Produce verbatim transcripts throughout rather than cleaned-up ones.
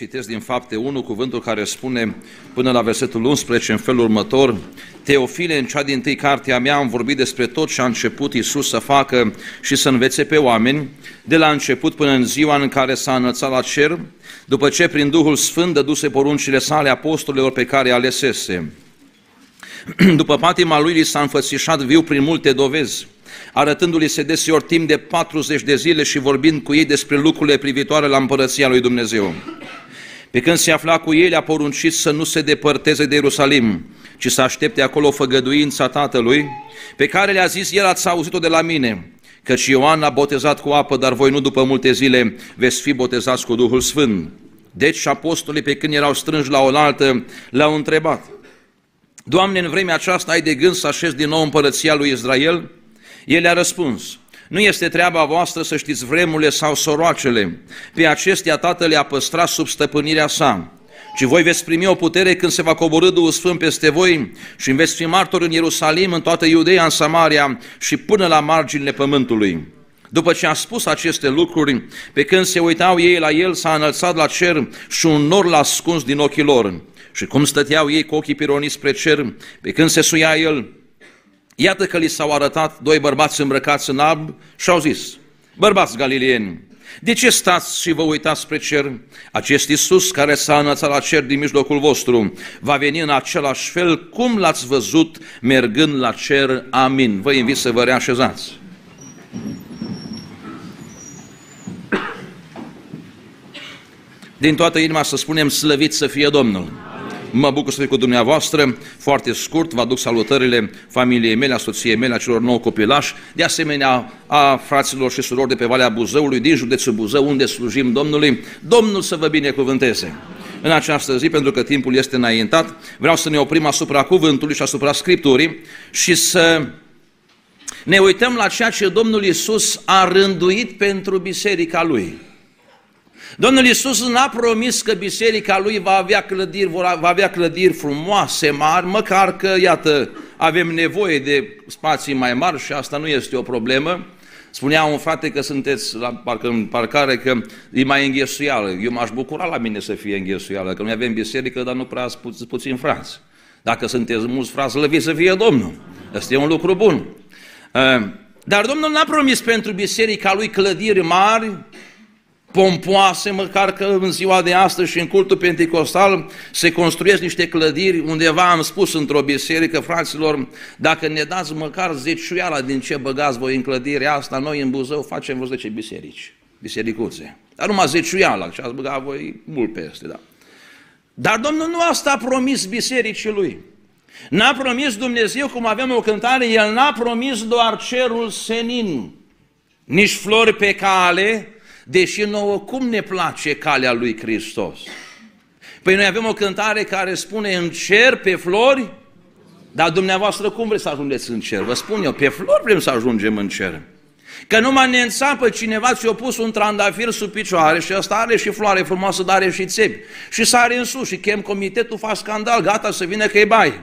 Citesc din Fapte unu, cuvântul care spune până la versetul unsprezece în felul următor: Teofile, în cea dintâi carte a mea am vorbit despre tot ce a început Iisus să facă și să învețe pe oameni, de la început până în ziua în care s-a înălțat la cer, după ce prin Duhul Sfânt dăduse poruncile sale apostolilor pe care alesese. După patima lui li s-a înfățișat viu prin multe dovezi, arătându-li se deseori timp de patruzeci de zile și vorbind cu ei despre lucrurile privitoare la împărăția lui Dumnezeu. Pe când se afla cu ei, a poruncit să nu se depărteze de Ierusalim, ci să aștepte acolo făgăduința Tatălui, pe care le-a zis: El ați auzit-o de la mine, căci Ioan a botezat cu apă, dar voi nu după multe zile veți fi botezați cu Duhul Sfânt. Deci apostolii, pe când erau strânși la oaltă, l-au întrebat: Doamne, în vremea aceasta ai de gând să așezi din nou împărăția lui Israel? El le-a răspuns: Nu este treaba voastră să știți vremurile sau soroacele, pe acestea Tatăl le-a păstrat sub stăpânirea sa, ci voi veți primi o putere când se va coborî Duhul Sfânt peste voi și veți fi martori în Ierusalim, în toată Iudeea, în Samaria și până la marginile pământului. După ce a spus aceste lucruri, pe când se uitau ei la el, s-a înălțat la cer și un nor l-a ascuns din ochii lor. Și cum stăteau ei cu ochii pironiți spre cer, pe când se suia el, iată că li s-au arătat doi bărbați îmbrăcați în alb și au zis: Bărbați galileeni, de ce stați și vă uitați spre cer? Acest Iisus care s-a înălțat la cer din mijlocul vostru va veni în același fel cum l-ați văzut mergând la cer. Amin. Vă invit să vă reașezați. Din toată inima să spunem: slăvit să fie Domnul! Mă bucur să fiu cu dumneavoastră, foarte scurt, vă aduc salutările familiei mele, a soției mele, a celor nouă copilași, de asemenea a fraților și surorilor de pe Valea Buzăului, din județul Buzău, unde slujim Domnului. Domnul să vă binecuvânteze! În această zi, pentru că timpul este înaintat, vreau să ne oprim asupra cuvântului și asupra Scripturii și să ne uităm la ceea ce Domnul Iisus a rânduit pentru biserica Lui. Domnul Iisus n-a promis că biserica Lui va avea clădiri, va avea clădiri frumoase, mari, măcar că, iată, avem nevoie de spații mai mari și asta nu este o problemă. Spunea un frate că sunteți la parcă în parcare că e mai înghesuială. Eu m-aș bucura la mine să fie înghesuială, că noi avem biserică, dar nu prea pu puțin frați. Dacă sunteți mulți frați, slăviți să fie Domnul. Asta e un lucru bun. Dar Domnul n-a promis pentru biserica Lui clădiri mari, pompoase, măcar că în ziua de astăzi și în cultul penticostal se construiesc niște clădiri. Undeva am spus într-o biserică: fraților, dacă ne dați măcar zeciuiala din ce băgați voi în clădirea asta, noi în Buzău facem vreo zece biserici, bisericuțe. Dar numai zeciuiala, ce ați băgat voi mult peste, da. Dar Domnul nu asta a promis bisericii Lui. N-a promis Dumnezeu, cum avem o cântare, El n-a promis doar cerul senin, nici flori pe cale, deși nouă cum ne place calea lui Hristos. Păi noi avem o cântare care spune: în cer pe flori, dar dumneavoastră cum vreți să ajungeți în cer? Vă spun eu, pe flori vrem să ajungem în cer. Că numai ne înțapă cineva, ți-a pus un trandafir sub picioare și ăsta are și floare frumoasă, dar are și țepi. Și sare în sus și chem comitetul, fac scandal, gata să vină că-i bai.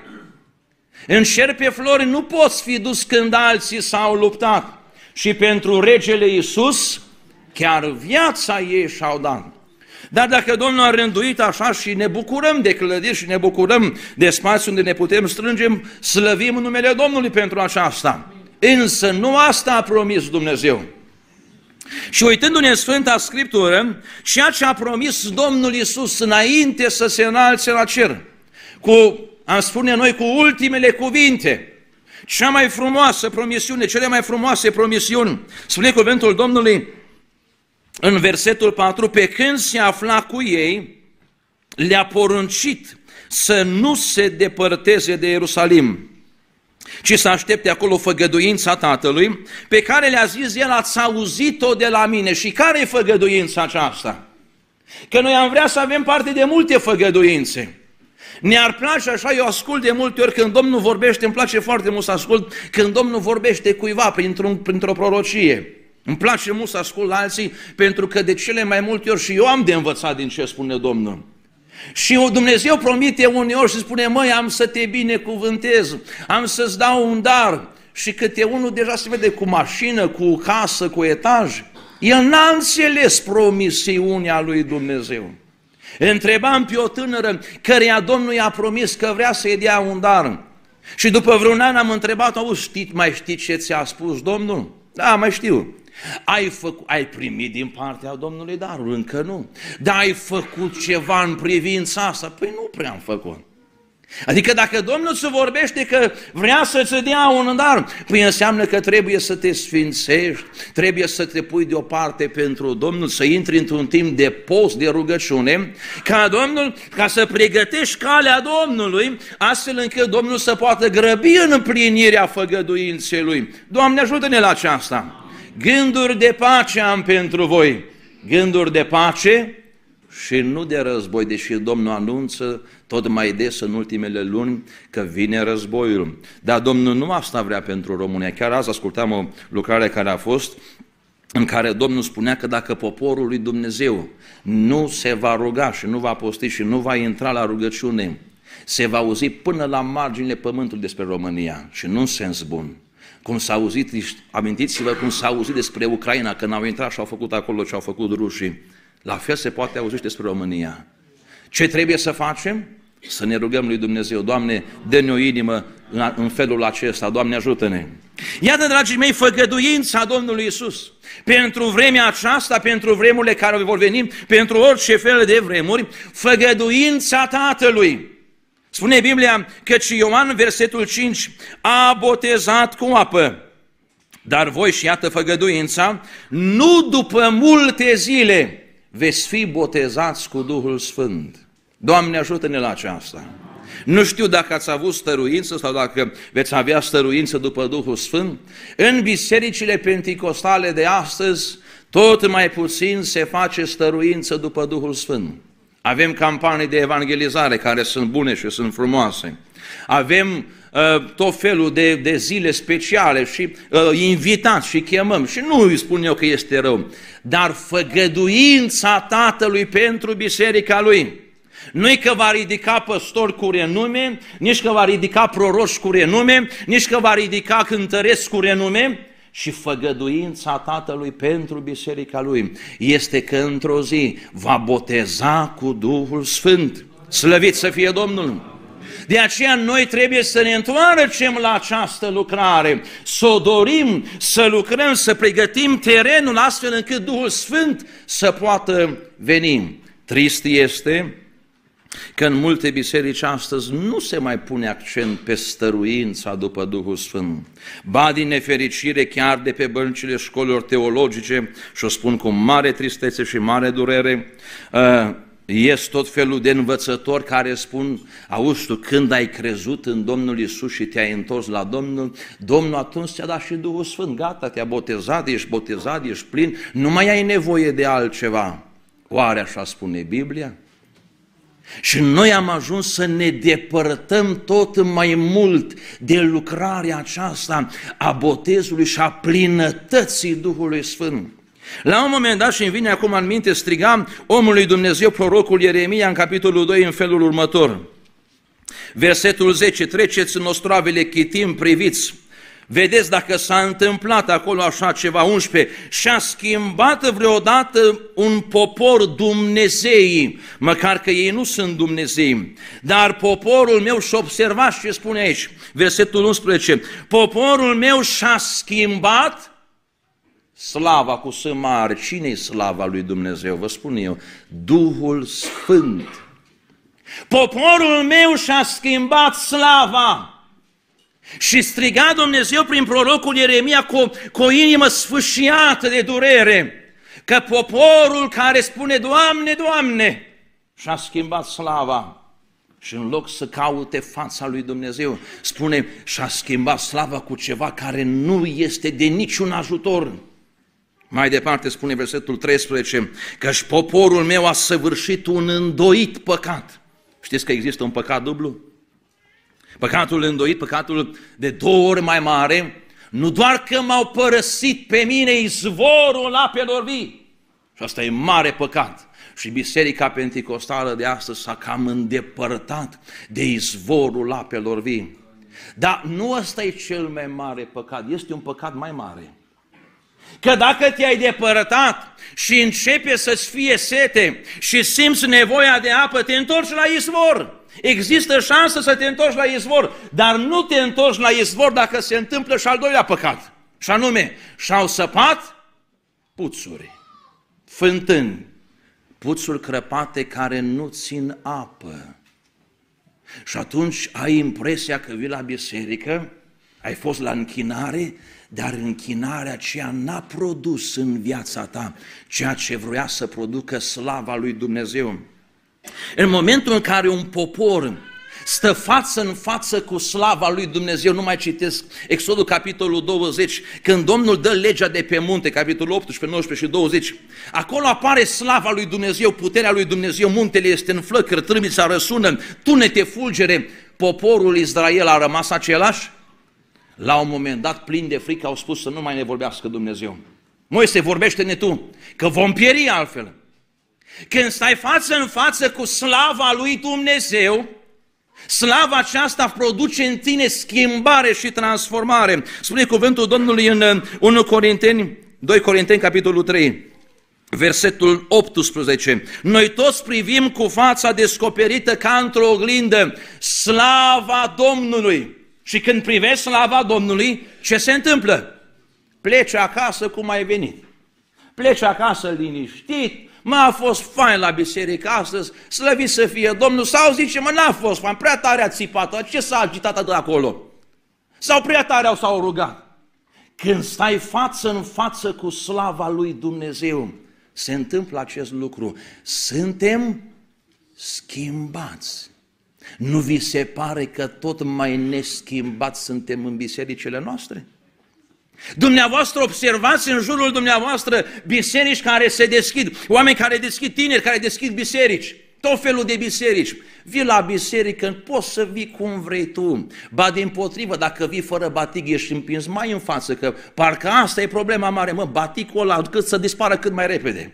În cer pe flori nu poți fi dus când alții s-au luptat. Și pentru regele Iisus chiar viața ei și-au dat. Dar dacă Domnul a rânduit așa și ne bucurăm de clădiri și ne bucurăm de spații unde ne putem strânge, slăvim numele Domnului pentru aceasta. Însă nu asta a promis Dumnezeu. Și uitându-ne în Sfânta Scriptură, ceea ce a promis Domnul Iisus înainte să se înalțe la cer, cu, am spune noi, cu ultimele cuvinte, cea mai frumoasă promisiune, cele mai frumoase promisiuni, spune cuvântul Domnului în versetul patru: pe când se afla cu ei, le-a poruncit să nu se depărteze de Ierusalim, ci să aștepte acolo făgăduința Tatălui, pe care le-a zis El: ați auzit-o de la mine. Și care e făgăduința aceasta? Că noi am vrea să avem parte de multe făgăduințe. Ne-ar place așa, eu ascult de multe ori când Domnul vorbește, îmi place foarte mult să ascult când Domnul vorbește cuiva printr-o printr-o prorocie. Îmi place mult să ascult la alții, pentru că de cele mai multe ori și eu am de învățat din ce spune Domnul. Și Dumnezeu promite uneori și spune: măi, am să te binecuvântez, am să-ți dau un dar. Și câte unul deja se vede cu mașină, cu casă, cu etaj. El n-a înțeles promisiunea lui Dumnezeu. Întrebam pe o tânără căreia Domnul i-a promis că vrea să-i dea un dar. Și după vreun an am întrebat, auzi, știi, mai știi ce ți-a spus Domnul? Da, mai știu. Ai, făcut, ai primit din partea Domnului darul? Încă nu. Dar ai făcut ceva în privința asta? Păi nu prea am făcut. Adică dacă Domnul se vorbește că vrea să-ți dea un dar, păi înseamnă că trebuie să te sfințești, trebuie să te pui deoparte pentru Domnul, să intri într-un timp de post, de rugăciune, ca Domnul, ca să pregătești calea Domnului, astfel încât Domnul să poată grăbi în împlinirea făgăduinței Lui. Doamne, ajută-ne la aceasta! Gânduri de pace am pentru voi, gânduri de pace și nu de război, deși Domnul anunță tot mai des în ultimele luni că vine războiul. Dar Domnul nu asta vrea pentru România. Chiar azi ascultam o lucrare care a fost, în care Domnul spunea că dacă poporul lui Dumnezeu nu se va ruga și nu va posti și nu va intra la rugăciune, se va auzi până la marginile pământului despre România și nu în sens bun. Cum s-a auzit, amintiți-vă cum s-a auzit despre Ucraina, când au intrat și au făcut acolo ce au făcut rușii. La fel se poate auzi despre România. Ce trebuie să facem? Să ne rugăm lui Dumnezeu. Doamne, dă-ne o inimă în felul acesta. Doamne, ajută-ne. Iată, dragii mei, făgăduința Domnului Iisus. Pentru vremea aceasta, pentru vremurile care vor veni, pentru orice fel de vremuri, făgăduința Tatălui. Spune Biblia căci Ioan, versetul cinci, a botezat cu apă. Dar voi, și iată făgăduința, nu după multe zile veți fi botezați cu Duhul Sfânt. Doamne, ajută-ne la aceasta. Nu știu dacă ați avut stăruință sau dacă veți avea stăruință după Duhul Sfânt. În bisericile penticostale de astăzi, tot mai puțin se face stăruință după Duhul Sfânt. Avem campanii de evangelizare care sunt bune și sunt frumoase. Avem uh, tot felul de, de zile speciale și uh, invitați și chemăm. Și nu îi spun eu că este rău, dar făgăduința Tatălui pentru biserica Lui. Nu-i că va ridica păstori cu renume, nici că va ridica proroși cu renume, nici că va ridica cântăreți cu renume, și făgăduința Tatălui pentru biserica Lui este că într-o zi va boteza cu Duhul Sfânt. Slăvit să fie Domnul! De aceea noi trebuie să ne întoarcem la această lucrare, să o dorim, să lucrăm, să pregătim terenul astfel încât Duhul Sfânt să poată veni. Trist este că în multe biserici astăzi nu se mai pune accent pe stăruința după Duhul Sfânt. Ba din nefericire, chiar de pe băncile școlilor teologice, și o spun cu mare tristețe și mare durere, ies tot felul de învățători care spun, auzi tu, când ai crezut în Domnul Iisus și te-ai întors la Domnul, Domnul atunci ți-a dat și Duhul Sfânt, gata, te-a botezat, ești botezat, ești plin, nu mai ai nevoie de altceva. Oare așa spune Biblia? Și noi am ajuns să ne depărtăm tot mai mult de lucrarea aceasta a botezului și a plinătății Duhului Sfânt. La un moment dat, și îmi vine acum în minte, strigam omul lui Dumnezeu, prorocul Ieremia, în capitolul doi, în felul următor. Versetul zece, treceți în ostrovele Chitim, priviți, vedeți dacă s-a întâmplat acolo așa ceva. unsprezece. Și-a schimbat vreodată un popor Dumnezeii, măcar că ei nu sunt Dumnezei, dar poporul meu, și observați ce spune aici, versetul unsprezece, poporul meu și-a schimbat slava cu S mare. Cine-i slava lui Dumnezeu? Vă spun eu, Duhul Sfânt. Poporul meu și-a schimbat slava. Și striga Dumnezeu prin prorocul Ieremia cu, cu o inimă sfâșiată de durere, că poporul care spune Doamne, Doamne, și-a schimbat slava. Și în loc să caute fața lui Dumnezeu, spune, și-a schimbat slava cu ceva care nu este de niciun ajutor. Mai departe spune versetul treisprezece, că-și poporul meu a săvârșit un îndoit păcat. Știți că există un păcat dublu? Păcatul îndoit, păcatul de două ori mai mare, nu doar că m-au părăsit pe mine izvorul apelor vii, și asta e mare păcat. Și biserica penticostală de astăzi s-a cam îndepărtat de izvorul apelor vii. Dar nu ăsta e cel mai mare păcat, este un păcat mai mare. că dacă te-ai depărtat și începe să-ți fie sete și simți nevoia de apă, te întorci la izvor. Există șansă să te întorci la izvor, dar nu te întorci la izvor dacă se întâmplă și al doilea păcat. Și anume, și-au săpat puțuri, fântâni, puțuri crăpate care nu țin apă. Și atunci ai impresia că vii la biserică, ai fost la închinare, dar închinarea aceea n-a produs în viața ta ceea ce vrea să producă slava lui Dumnezeu. În momentul în care un popor stă față în față cu slava lui Dumnezeu, nu mai citesc Exodul capitolul douăzeci, când Domnul dă legea de pe munte, capitolul optsprezece, nouăsprezece și douăzeci, acolo apare slava lui Dumnezeu, puterea lui Dumnezeu, muntele este în flăcări, trâmbița răsună, tunete, fulgere, poporul Israel a rămas același? La un moment dat, plin de frică, au spus să nu mai ne vorbească Dumnezeu. Moise, vorbește-ne tu, că vom pieri altfel. Când stai față în față cu slava lui Dumnezeu, slava aceasta produce în tine schimbare și transformare. Spune cuvântul Domnului în unu Corinteni, doi Corinteni, capitolul trei, versetul optsprezece. Noi toți privim cu fața descoperită ca într-o oglindă slava Domnului. Și când privești slava Domnului, ce se întâmplă? Pleci acasă cum ai venit. Pleci acasă liniștit. Mă, a fost fain la biserică astăzi, slăvit să fie Domnul, sau zice, mă, n-a fost fain, prea tare a țipat, ce s-a agitat de acolo? Sau prea tare s-au rugat? Când stai față în față cu slava lui Dumnezeu, se întâmplă acest lucru. Suntem schimbați. Nu vi se pare că tot mai neschimbați suntem în bisericile noastre? Dumneavoastră observați în jurul dumneavoastră biserici care se deschid, oameni care deschid, tineri care deschid biserici, tot felul de biserici. Vii la biserică, poți să vii cum vrei tu, ba dimpotrivă, dacă vii fără batic ești împins mai în față, că parcă asta e problema mare, mă, baticul ăla cât să dispară cât mai repede.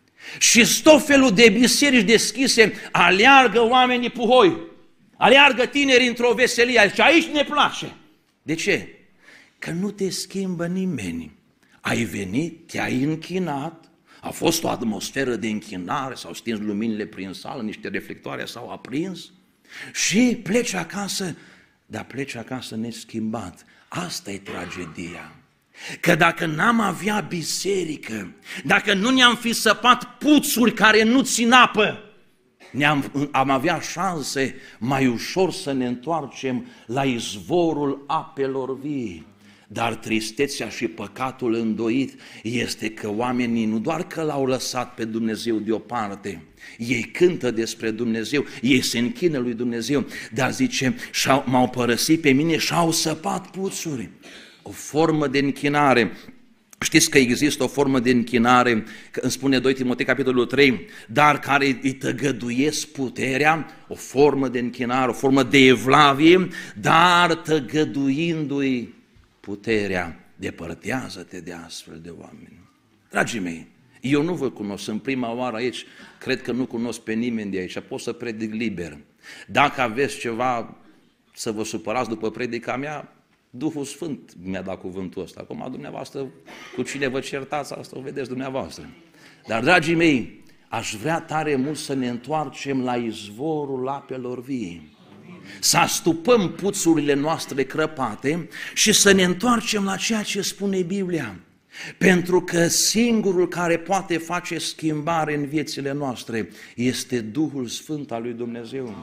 Și tot felul de biserici deschise, aleargă oamenii puhoi, aleargă tineri într-o veselie, și aici ne place. De ce? Că nu te schimbă nimeni. Ai venit, te-ai închinat, a fost o atmosferă de închinare, s-au stins luminile prin sală, niște reflectoare s-au aprins și pleci acasă, dar pleci acasă neschimbat. Asta e tragedia. Că dacă n-am avea biserică, dacă nu ne-am fi săpat puțuri care nu țin apă, ne-am, am avea șanse mai ușor să ne întoarcem la izvorul apelor vii. Dar tristețea și păcatul îndoit este că oamenii nu doar că l-au lăsat pe Dumnezeu deoparte, ei cântă despre Dumnezeu, ei se închină lui Dumnezeu, dar zice, m-au părăsit pe mine și au săpat puțuri. O formă de închinare. Știți că există o formă de închinare, îmi spune doi Timotei, capitolul trei, dar care îi tăgăduiesc puterea, o formă de închinare, o formă de evlavie, dar tăgăduindu-i puterea, depărtează-te de astfel de oameni. Dragii mei, eu nu vă cunosc, sunt prima oară aici, cred că nu cunosc pe nimeni de aici, pot să predic liber. Dacă aveți ceva să vă supărați după predica mea, Duhul Sfânt mi-a dat cuvântul ăsta. Acum dumneavoastră, cu cine vă certați, asta o vedeți dumneavoastră. Dar, dragii mei, aș vrea tare mult să ne întoarcem la izvorul apelor vii. Să astupăm puțurile noastre crăpate și să ne întoarcem la ceea ce spune Biblia. Pentru că singurul care poate face schimbare în viețile noastre este Duhul Sfânt al lui Dumnezeu.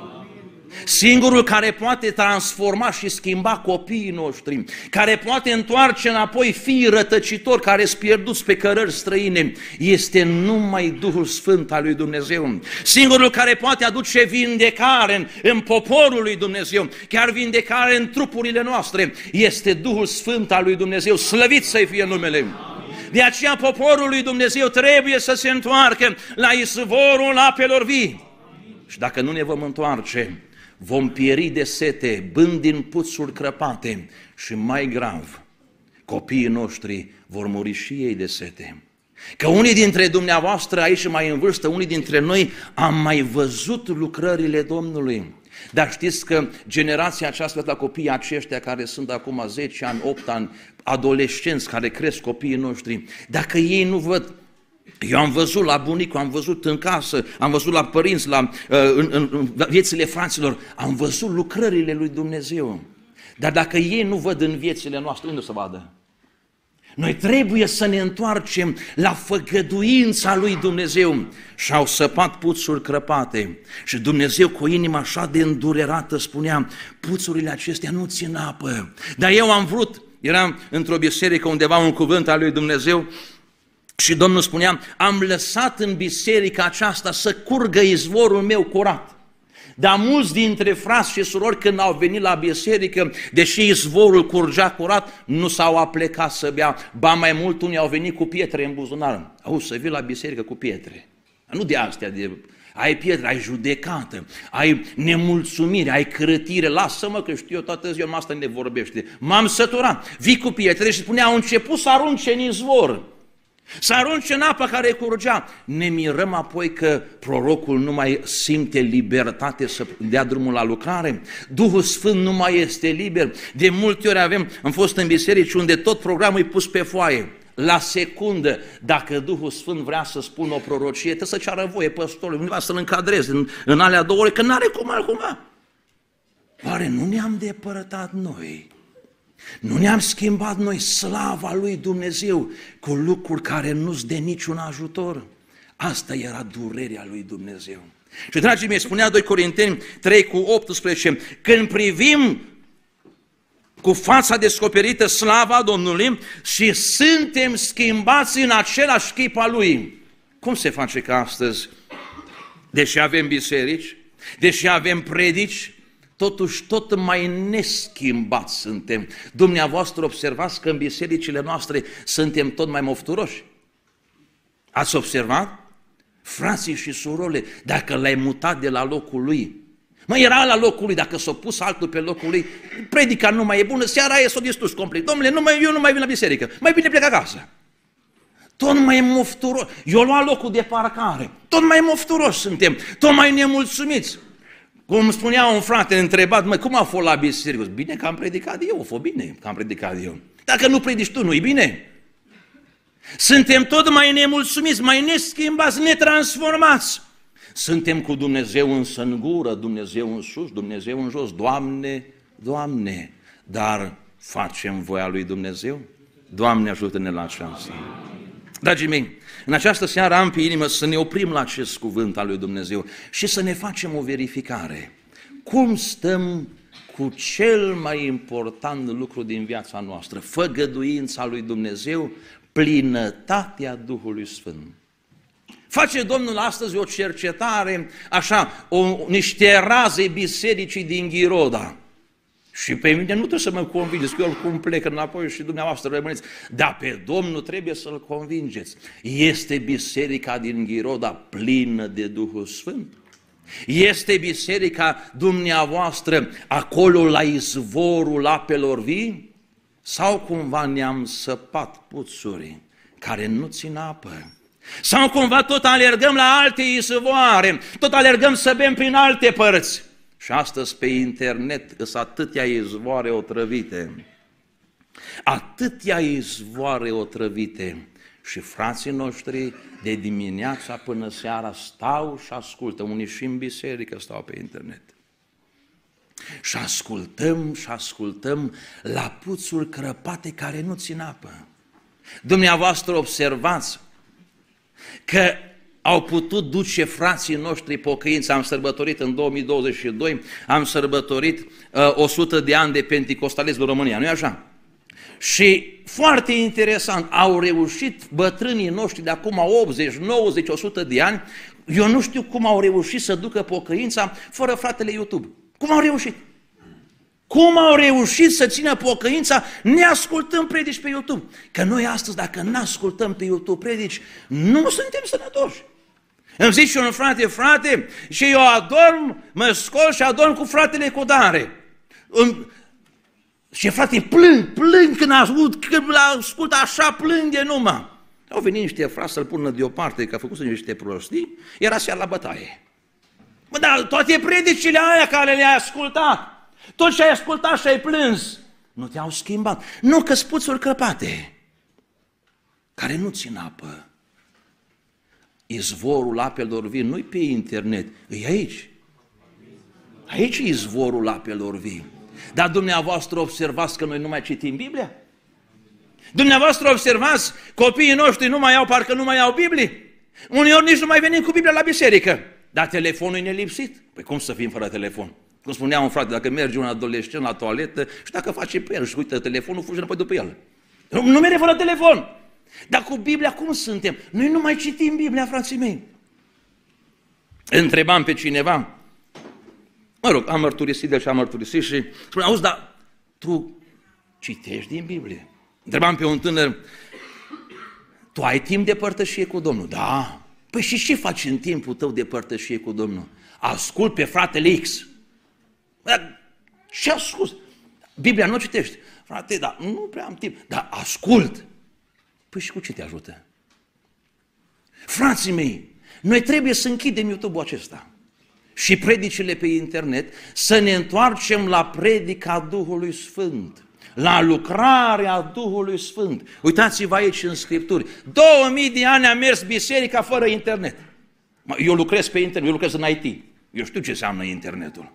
Singurul care poate transforma și schimba copiii noștri, care poate întoarce înapoi fiii rătăcitori care sunt pierduți pe cărări străine, este numai Duhul Sfânt al lui Dumnezeu. Singurul care poate aduce vindecare în, în poporul lui Dumnezeu, chiar vindecare în trupurile noastre, este Duhul Sfânt al lui Dumnezeu. Slăvit să-i fie numele! De aceea poporul lui Dumnezeu trebuie să se întoarcă la izvorul apelor vii. Și dacă nu ne vom întoarce, vom pieri de sete, bând din puțuri crăpate și mai grav, copiii noștri vor muri și ei de sete. Că unii dintre dumneavoastră aici mai în vârstă, unii dintre noi am mai văzut lucrările Domnului. Dar știți că generația aceasta, la copiii aceștia care sunt acum zece ani, opt ani, adolescenți care cresc copiii noștri, dacă ei nu văd, eu am văzut la bunicul, am văzut în casă, am văzut la părinți, la, în, în, în viețile fraților, am văzut lucrările lui Dumnezeu. Dar dacă ei nu văd în viețile noastre, unde o să vadă? Noi trebuie să ne întoarcem la făgăduința lui Dumnezeu. Și-au săpat puțuri crăpate și Dumnezeu cu inima așa de îndurerată spunea, puțurile acestea nu țin apă. Dar eu am vrut, eram într-o biserică undeva un cuvânt al lui Dumnezeu și Domnul spunea, am lăsat în biserica aceasta să curgă izvorul meu curat. Dar mulți dintre frați și surori când au venit la biserică, deși izvorul curgea curat, nu s-au aplecat să bea. Ba mai mult, unii au venit cu pietre în buzunar. Auzi, să vii la biserică cu pietre. Nu de astea, de... ai pietre, ai judecată, ai nemulțumire, ai crătire. Lasă-mă că știu eu toată ziua, asta ne vorbește. M-am săturat. Vii cu pietre și spunea, au început să arunce în izvor. Să arunce în apa care curgea. Ne mirăm apoi că prorocul nu mai simte libertate să dea drumul la lucrare. Duhul Sfânt nu mai este liber. De multe ori avem, am fost în biserici unde tot programul e pus pe foaie. La secundă, dacă Duhul Sfânt vrea să spună o prorocie, trebuie să ceară voie păstorului, undeva să-l încadreze în, în alea două ore, că n-are cum altcumva. Oare nu ne-am depărtat noi? Nu ne-am schimbat noi slava lui Dumnezeu cu lucruri care nu-ți dă niciun ajutor? Asta era durerea lui Dumnezeu. Și dragii mei, spunea doi Corinteni trei cu optsprezece, când privim cu fața descoperită slava Domnului și suntem schimbați în același chip al Lui. Cum se face că astăzi, deși avem biserici, deși avem predici, totuși tot mai neschimbați suntem? Dumneavoastră observați că în bisericile noastre suntem tot mai mofturoși. Ați observat? Frații și surorile, dacă l-ai mutat de la locul lui, mă, era la locul lui, dacă s-a pus altul pe locul lui, predica nu mai e bună, seara e s-o distrus complet. Domnule, nu mai, eu nu mai vin la biserică, mai bine plec acasă. Tot mai mofturoși, eu lua locul de parcare, tot mai mofturoși suntem, tot mai nemulțumiți. Cum spunea un frate întrebat, mă, cum a fost la biserică? Bine că am predicat eu, a fost bine că am predicat eu. Dacă nu predici tu, nu-i bine? Suntem tot mai nemulțumiți, mai neschimbați, netransformați. Suntem cu Dumnezeu însă în gură, Dumnezeu în sus, Dumnezeu în jos. Doamne, Doamne, dar facem voia lui Dumnezeu? Doamne, ajută-ne la aceasta. Dragii mei, în această seară am pe inimă să ne oprim la acest cuvânt al lui Dumnezeu și să ne facem o verificare. Cum stăm cu cel mai important lucru din viața noastră? Făgăduința lui Dumnezeu, plinătatea Duhului Sfânt. Face Domnul astăzi o cercetare, așa, o, niște raze bisericii din Ghiroda. Și pe mine nu trebuie să mă convingeți, că eu oricum plec înapoi și dumneavoastră rămâneți, dar pe Domnul trebuie să-L convingeți. Este biserica din Ghiroda plină de Duhul Sfânt? Este biserica dumneavoastră acolo la izvorul apelor vii? Sau cumva ne-am săpat puțuri care nu țin apă? Sau cumva tot alergăm la alte izvoare, tot alergăm să bem prin alte părți? Și astăzi pe internet sunt atâtea izvoare otrăvite, atâtea izvoare otrăvite și frații noștri de dimineața până seara stau și ascultă, unii și în biserică stau pe internet. Și ascultăm și ascultăm la puțuri crăpate care nu țin apă. Dumneavoastră observați că au putut duce frații noștri pocăință. Am sărbătorit în două mii douăzeci și doi, am sărbătorit uh, o sută de ani de penticostalism în România, nu-i așa? Și foarte interesant, au reușit bătrânii noștri de acum optzeci, nouăzeci, o sută de ani, eu nu știu cum au reușit să ducă pocăința fără fratele YouTube. Cum au reușit? Cum au reușit să țină pocăința neascultând predici pe YouTube? Că noi astăzi, dacă nu ascultăm pe YouTube predici, nu suntem sănătoși. Îmi zice un frate, frate, și eu adorm, mă scol și adorm cu fratele Codare. Și frate, plâng, plâng când ascult, când ascult așa, plânge numai. Au venit niște frați să-l pună deoparte, că a făcut niște prostii, era seara la bătaie. Mă, dar toate predicile alea care le-ai ascultat, tot ce ai ascultat și ai plâns, nu te-au schimbat. Nu, că spuțuri crăpate, care nu țin apă. Izvorul apelor vii nu-i pe internet, e aici. Aici e izvorul apelor vii. Dar dumneavoastră observați că noi nu mai citim Biblia? Dumneavoastră observați, copiii noștri nu mai au, parcă nu mai au Biblie. Uneori nici nu mai venim cu Biblia la biserică. Dar telefonul e nelipsit. Păi cum să fim fără telefon? Cum spunea un frate, dacă merge un adolescent la toaletă și dacă face pe el și uită telefonul, fugi înapoi după el. Nu, nu merge fără telefon. Dar cu Biblia cum suntem? Noi nu mai citim Biblia, frații mei. Întrebam pe cineva, mă rog, am mărturisit de ce am mărturisit și spune, auzi, dar tu citești din Biblie? Întrebam pe un tânăr, tu ai timp de părtășie cu Domnul? Da. Păi și ce faci în timpul tău de părtășie cu Domnul? Ascult pe fratele X. Dar ce ascult? Biblia nu citești. Frate, dar nu prea am timp. Dar ascult. Păi și cu ce te ajută? Frații mei, noi trebuie să închidem YouTube-ul acesta și predicile pe internet, să ne întoarcem la predica Duhului Sfânt, la lucrarea Duhului Sfânt. Uitați-vă aici în Scripturi. Două mii de ani a mers biserica fără internet. Eu lucrez pe internet, eu lucrez în I T. Eu știu ce înseamnă internetul.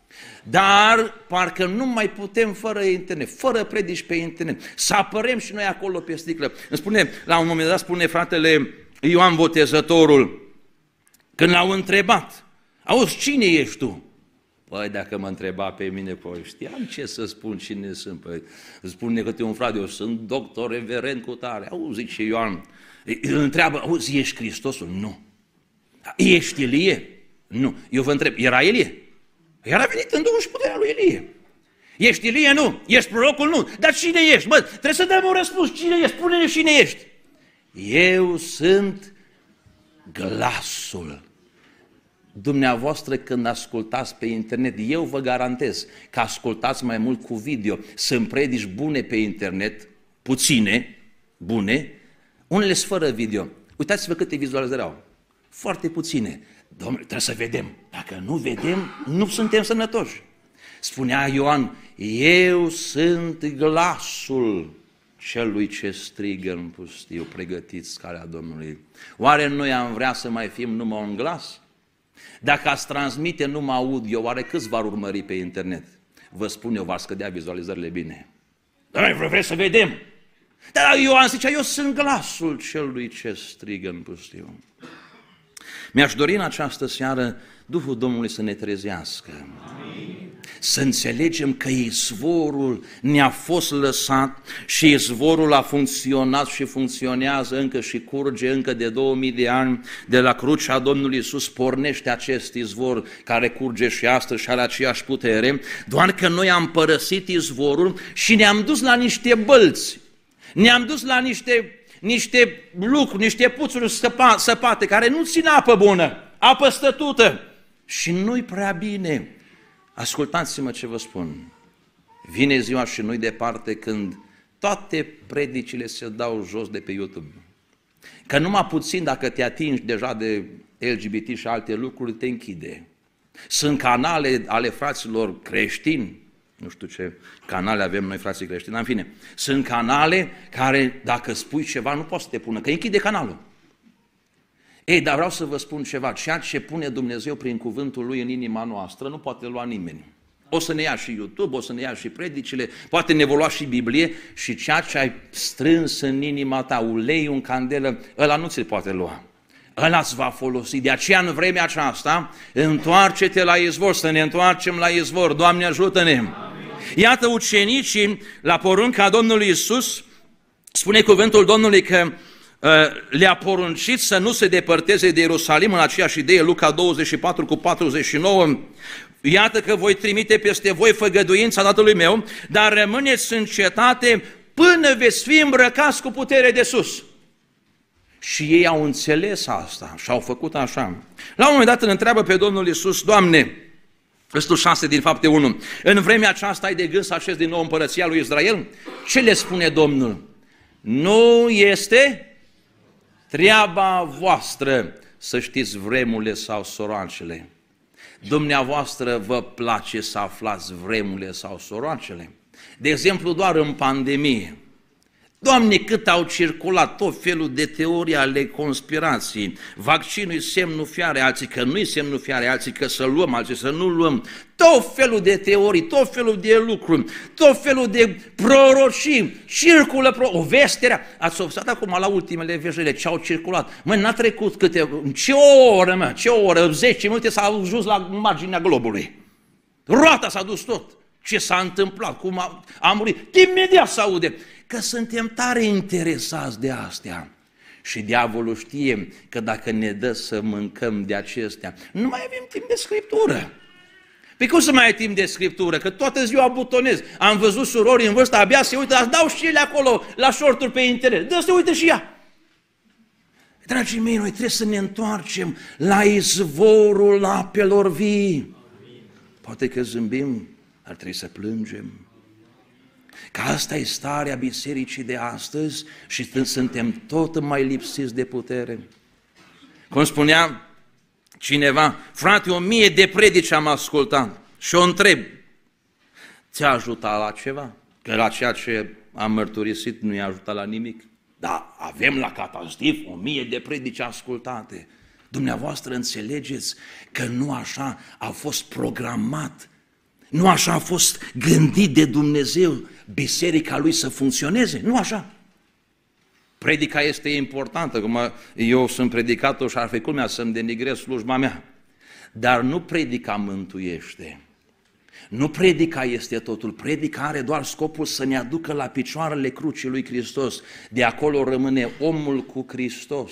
Dar parcă nu mai putem fără internet, fără predici pe internet. Să apărem și noi acolo pe sticlă. Îmi spune, la un moment dat spune fratele Ioan Botezătorul, când l-au întrebat, auzi, cine ești tu? Păi, dacă mă întreba pe mine, păi, știam ce să spun, cine sunt. Păi, spune câte un frate, eu sunt doctor reverend cu tare. Auzi, zice Ioan, îl întreabă, auzi, ești Hristosul? Nu. Ești Ilie? Nu. Eu vă întreb, era Ilie? Era venit în Duhul și puterea lui Ilie. Ești Ilie? Nu. Ești prorocul? Nu. Dar cine ești? Bă, trebuie să dăm un răspuns. Cine ești? Spune-ne cine ești. Eu sunt glasul. Dumneavoastră când ascultați pe internet, eu vă garantez că ascultați mai mult cu video. Sunt predici bune pe internet, puține, bune, unele sunt fără video. Uitați-vă câte vizualizări au. Foarte puține. Domnule, trebuie să vedem. Dacă nu vedem, nu suntem sănătoși. Spunea Ioan, eu sunt glasul celui ce strigă în pustiu, pregătiți calea Domnului. Oare noi am vrea să mai fim numai un glas? Dacă ați transmite numai audio, oare câți v-ar urmări pe internet? Vă spun eu, v-ar scădea vizualizările bine. Dar noi vrem să vedem. Dar Ioan zicea, eu sunt glasul celui ce strigă în pustiu. Mi-aș dori în această seară Duhul Domnului să ne trezească. Amin. Să înțelegem că izvorul ne-a fost lăsat și izvorul a funcționat și funcționează încă și curge încă de două mii de ani. De la crucea Domnului Iisus pornește acest izvor care curge și astăzi și are aceeași putere, doar că noi am părăsit izvorul și ne-am dus la niște bălți, ne-am dus la niște... niște lucruri, niște puțuri săpa, săpate, care nu țin apă bună, apă stătută și nu-i prea bine. Ascultați-mă ce vă spun, vine ziua și nu-i departe când toate predicile se dau jos de pe YouTube. Că numai puțin dacă te atingi deja de L G B T și alte lucruri, te închide. Sunt canale ale fraților creștini, nu știu ce canale avem noi, frații creștini, dar în fine, sunt canale care, dacă spui ceva, nu poți să te pună, că închide canalul. Ei, dar vreau să vă spun ceva, ceea ce pune Dumnezeu prin cuvântul Lui în inima noastră, nu poate lua nimeni. O să ne ia și YouTube, o să ne ia și predicile, poate ne vor lua și Biblie și ceea ce ai strâns în inima ta, uleiul în candelă, ăla nu ți-l poate lua. Ăla îți va folosi. De aceea, în vremea aceasta, întoarce-te la izvor, să ne întoarcem la izvor. Doamne, ajută-ne! Amin. Iată, ucenicii, la porunca Domnului Iisus, spune cuvântul Domnului că uh, le-a poruncit să nu se depărteze de Ierusalim, în aceeași idee, Luca douăzeci și patru cu patruzeci și nouă, iată că voi trimite peste voi făgăduința Tatălui meu, dar rămâneți în cetate până veți fi îmbrăcați cu putere de sus. Și ei au înțeles asta și au făcut așa. La un moment dat îl întreabă pe Domnul Iisus, Doamne, versetul șase din Fapte unu, în vremea aceasta ai de gând să așezi din nou împărăția lui Israel? Ce le spune Domnul? Nu este treaba voastră să știți vremurile sau soroacele. Dumneavoastră vă place să aflați vremurile sau soroacele? De exemplu, doar în pandemie. Doamne, cât au circulat tot felul de teorii ale conspirației. Vaccinul e semnul fiare, alții că nu e semnul fiare, alții că să luăm, alții să nu luăm. Tot felul de teorii, tot felul de lucruri, tot felul de prorocii. Circulă pro... o vestere. Ați observat acum la ultimele veștile ce au circulat. Mă, n-a trecut câte... Ce oră, mă, ce oră, zece minute s-a ajuns la marginea globului. Roata s-a dus tot. Ce s-a întâmplat, cum a, a murit. Imediat se aude. Că suntem tare interesați de astea. Și diavolul știe că dacă ne dă să mâncăm de acestea, nu mai avem timp de Scriptură. Păi cum să mai ai timp de Scriptură? Că toată ziua butonez. Am văzut surori în vârstă, abia se uită, dau și ele acolo la shorturi pe internet. Dă să uite și ea. Dragii mei, noi trebuie să ne întoarcem la izvorul apelor vii. Poate că zâmbim, dar trebuie să plângem. Că asta e starea bisericii de astăzi și suntem tot mai lipsiți de putere. Cum spunea cineva, frate, o mie de predici am ascultat și o întreb, ți-a ajutat la ceva? Că la ceea ce am mărturisit nu i-a ajutat la nimic. Da, avem la Catastif o mie de predici ascultate. Dumneavoastră înțelegeți că nu așa a fost programat, nu așa a fost gândit de Dumnezeu biserica lui să funcționeze, nu așa. Predica este importantă, cum eu sunt predicator și ar fi culmea să-mi denigrez slujba mea, dar nu predica mântuiește. Nu predica este totul, predica are doar scopul să ne aducă la picioarele crucii lui Hristos. De acolo rămâne omul cu Hristos.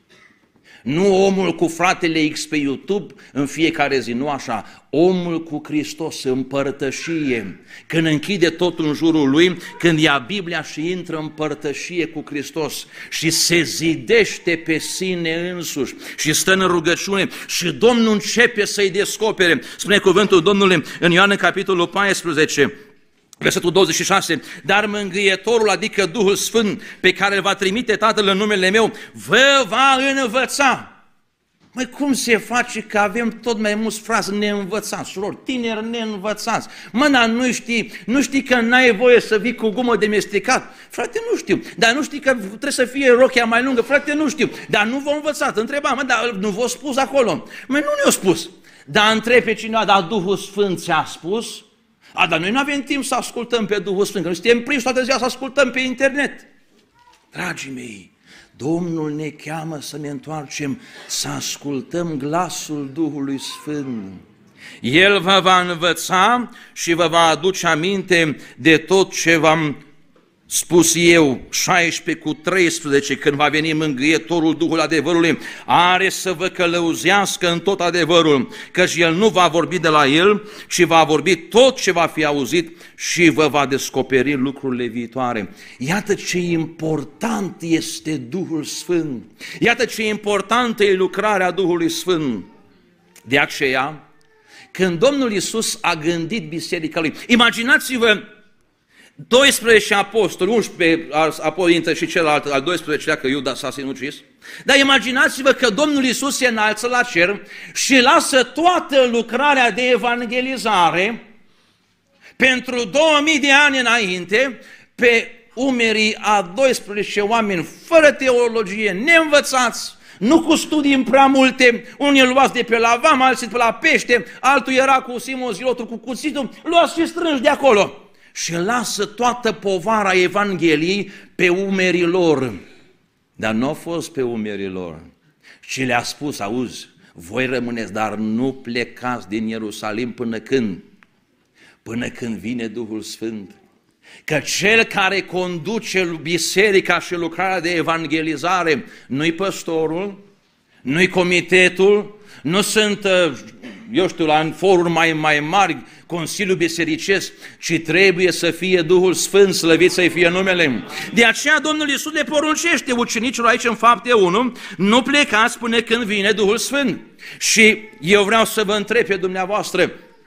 Nu omul cu fratele X pe YouTube în fiecare zi, nu așa. Omul cu Hristos în părtășie, când închide totul în jurul lui, când ia Biblia și intră în părtășie cu Hristos și se zidește pe sine însuși și stă în rugăciune și Domnul începe să-i descopere. Spune cuvântul Domnului în Ioan în capitolul paisprezece, versetul douăzeci și șase, dar mângâietorul, adică Duhul Sfânt, pe care îl va trimite Tatăl în numele meu, vă va învăța. Măi, cum se face că avem tot mai mulți frați neînvățați, surori, tineri neînvățați? Mă, dar nu știi, nu știi că n-ai voie să vii cu gumă de mestecat? Frate, nu știu. Dar nu știi că trebuie să fie rochia mai lungă? Frate, nu știu. Dar nu v-au învățat. Întrebam, mă, dar nu v-au spus acolo? Măi, nu ne-au spus. Dar întreb pe cineva, dar Duhul Sfânt ți-a spus? A, dar noi nu avem timp să ascultăm pe Duhul Sfânt, că noi suntem prinși toată ziua să ascultăm pe internet. Dragii mei, Domnul ne cheamă să ne întoarcem, să ascultăm glasul Duhului Sfânt. El vă va învăța și vă va aduce aminte de tot ce v-am spus eu, șaisprezece cu treisprezece, când va veni mângâietorul Duhul adevărului, are să vă călăuzească în tot adevărul, căci el nu va vorbi de la el, ci va vorbi tot ce va fi auzit și vă va descoperi lucrurile viitoare. Iată ce important este Duhul Sfânt, iată ce importantă e lucrarea Duhului Sfânt. De aceea, când Domnul Iisus a gândit biserica lui, imaginați-vă doisprezece apostoli, unsprezece apoi intră și celălalt, al doisprezecelea, că Iuda s-a sinucis. Dar imaginați-vă că Domnul Iisus se înalță la cer și lasă toată lucrarea de evangelizare pentru două mii de ani înainte pe umerii a doisprezece oameni fără teologie, neînvățați, nu cu studii prea multe, unii îl luați de pe la vam, alții de pe la pește, altul era cu Simon Zilotul, cu cuțitul, luați și strânși de acolo. Și lasă toată povara Evangheliei pe umerii lor. Dar nu a fost pe umerii lor, ci le-a spus, auzi, voi rămâneți, dar nu plecați din Ierusalim până când? Până când vine Duhul Sfânt. Că cel care conduce biserica și lucrarea de evangelizare nu-i păstorul, nu-i comitetul, nu sunt, eu știu, la foruri mai, mai mari, Consiliul Bisericesc, ci trebuie să fie Duhul Sfânt, slăvit să-i fie numele. De aceea Domnul Iisus le poruncește ucenicilor aici în Fapte unu, nu plecați până când vine Duhul Sfânt. Și eu vreau să vă întreb pe dumneavoastră,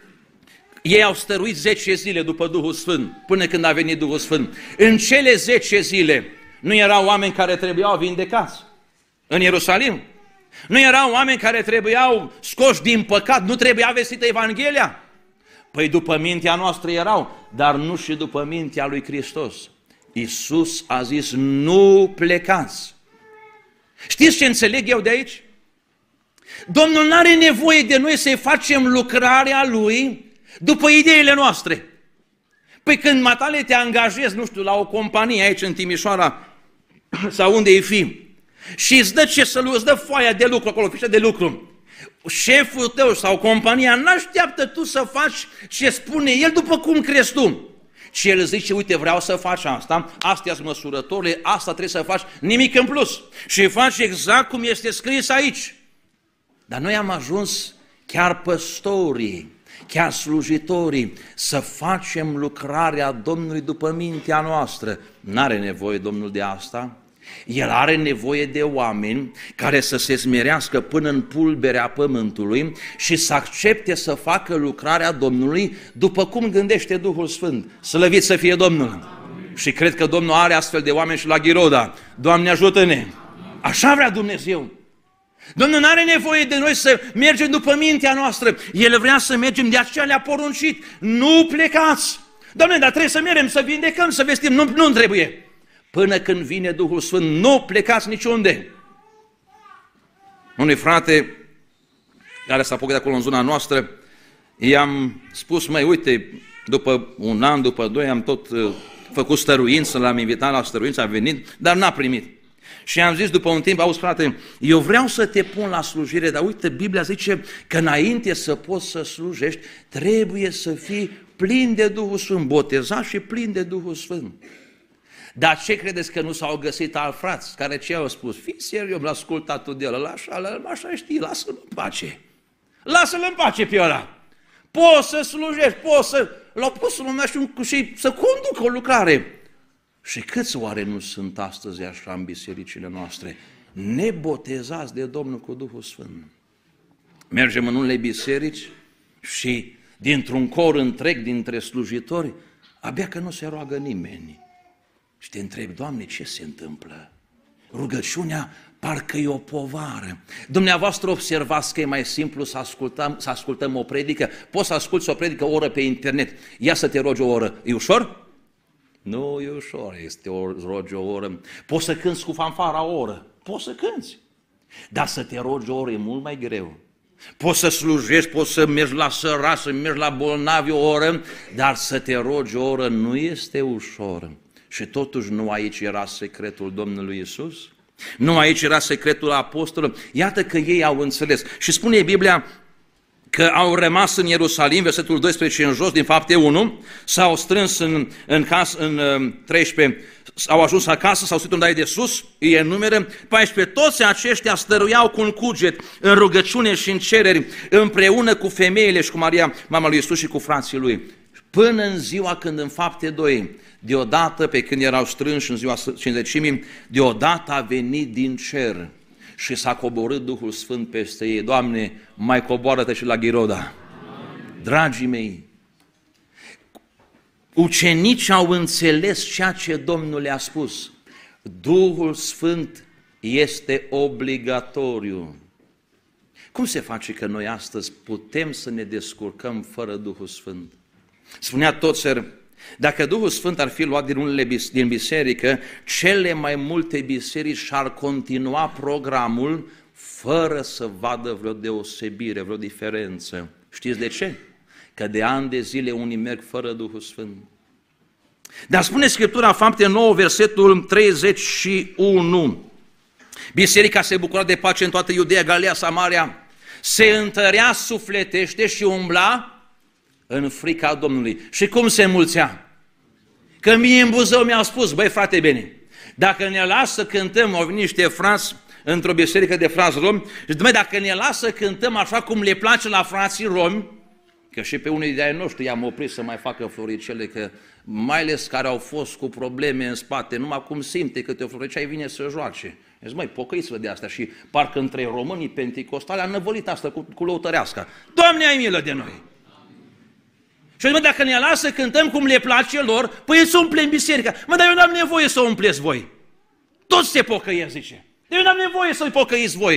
ei au stăruit zece zile după Duhul Sfânt, până când a venit Duhul Sfânt. În cele zece zile nu erau oameni care trebuiau vindecați în Ierusalim? Nu erau oameni care trebuiau scoși din păcat, nu trebuia vestită Evanghelia? Păi după mintea noastră erau, dar nu și după mintea lui Hristos. Iisus a zis, nu plecați. Știți ce înțeleg eu de aici? Domnul nu are nevoie de noi să-i facem lucrarea Lui după ideile noastre. Păi când matale te angajezi, nu știu, la o companie aici în Timișoara sau unde e fi, și îți dă ce să îți dă foaia de lucru acolo, fișa de lucru, șeful tău sau compania n-așteaptă tu să faci ce spune el după cum crezi tu. Și el zice, uite, vreau să faci asta, astea-s măsurătorile, asta trebuie să faci, nimic în plus. Și faci exact cum este scris aici. Dar noi am ajuns, chiar păstorii, chiar slujitorii, să facem lucrarea Domnului după mintea noastră. N-are nevoie Domnul de asta. El are nevoie de oameni care să se smerească până în pulberea pământului și să accepte să facă lucrarea Domnului după cum gândește Duhul Sfânt. Slăvit să fie Domnul! Amin. Și cred că Domnul are astfel de oameni și la Ghiroda. Doamne, ajută-ne! Așa vrea Dumnezeu! Domnul nu are nevoie de noi să mergem după mintea noastră. El vrea să mergem, de aceea le-a poruncit. Nu plecați! Doamne, dar trebuie să mergem, să vindecăm, să vestim. Nu, nu trebuie. Până când vine Duhul Sfânt, nu plecați niciunde. Unui frate care s-a apucat de acolo în zona noastră, i-am spus, măi, uite, după un an, după doi, am tot uh, făcut stăruință, l-am invitat la stăruință, a venit, dar n-a primit. Și am zis după un timp, auzi frate, eu vreau să te pun la slujire, dar uite, Biblia zice că înainte să poți să slujești, trebuie să fii plin de Duhul Sfânt, botezat și plin de Duhul Sfânt. Dar ce credeți că nu s-au găsit alți frați care ce au spus? Fii serios, l-a ascultat tu de ăla, așa, așa știi, lasă-l în pace. Lasă-l în pace pe ăla. Poți să slujești, poți să... L-au pus în lumea și, și să conducă o lucrare. Și câți oare nu sunt astăzi așa în bisericile noastre? Nebotezați de Domnul cu Duhul Sfânt. Mergem în unele biserici și dintr-un cor întreg dintre slujitori, abia că nu se roagă nimeni. Și te întrebi, Doamne, ce se întâmplă? Rugăciunea parcă e o povară. Dumneavoastră observați că e mai simplu să ascultăm, să ascultăm o predică? Poți să asculți o predică o oră pe internet. Ia să te rogi o oră. E ușor? Nu e ușor, este o rogi o oră. Poți să cânți cu fanfara o oră. Poți să cânți. Dar să te rogi o oră e mult mai greu. Poți să slujești, poți să mergi la săraci, să mergi la bolnavi o oră, dar să te rogi o oră nu este ușor. Și totuși nu aici era secretul Domnului Iisus? Nu aici era secretul apostolilor? Iată că ei au înțeles. Și spune Biblia că au rămas în Ierusalim, versetul doisprezece în jos, din Fapte unu, s-au strâns în, în, cas, în treisprezece, au ajuns acasă, s-au suit un de sus, îi enumeră, paisprezece, toți aceștia stăruiau cu un cuget, în rugăciune și în cereri, împreună cu femeile și cu Maria, mama lui Iisus și cu frații lui. Până în ziua când în Fapte doi, deodată, pe când erau strânși în ziua cincizecimii, deodată a venit din cer și s-a coborât Duhul Sfânt peste ei. Doamne, mai coboară-te și la Ghiroda. Amin. Dragii mei, ucenicii au înțeles ceea ce Domnul le-a spus. Duhul Sfânt este obligatoriu. Cum se face că noi astăzi putem să ne descurcăm fără Duhul Sfânt? Spunea Tozer, dacă Duhul Sfânt ar fi luat din unele bis- din biserică, cele mai multe biserici și-ar continua programul fără să vadă vreo deosebire, vreo diferență. Știți de ce? Că de ani de zile unii merg fără Duhul Sfânt. Dar spune Scriptura, Fapte nouă, versetul treizeci și unu. Biserica se bucura de pace în toată Iudeea, Galileea, Samaria, se întărea sufletește și umbla în frica Domnului. Și cum se înmulțea? Că mie în Buzău mi-au spus, băi frate bine, dacă ne lasă să cântăm, au venit niște frați într-o biserică de frați romi, și măi, dacă ne lasă să cântăm așa cum le place la frații romi, că și pe unii de ai noștri i-am oprit să mai facă floricele, că mai ales care au fost cu probleme în spate, numai cum simte câte o floricea vine să joace. Zic, măi, pocăiți-vă de asta. Și parcă între românii penticostale a năvălit asta cu, cu lăutărească. Doamne, ai milă de noi! Și mă, dacă ne lasă să cântăm cum le place lor, păi îți umplem biserica. Mă, dar eu n-am nevoie să o umpleți voi. Toți se pocăiesc, zice. Eu n-am nevoie să-i pocăiți voi.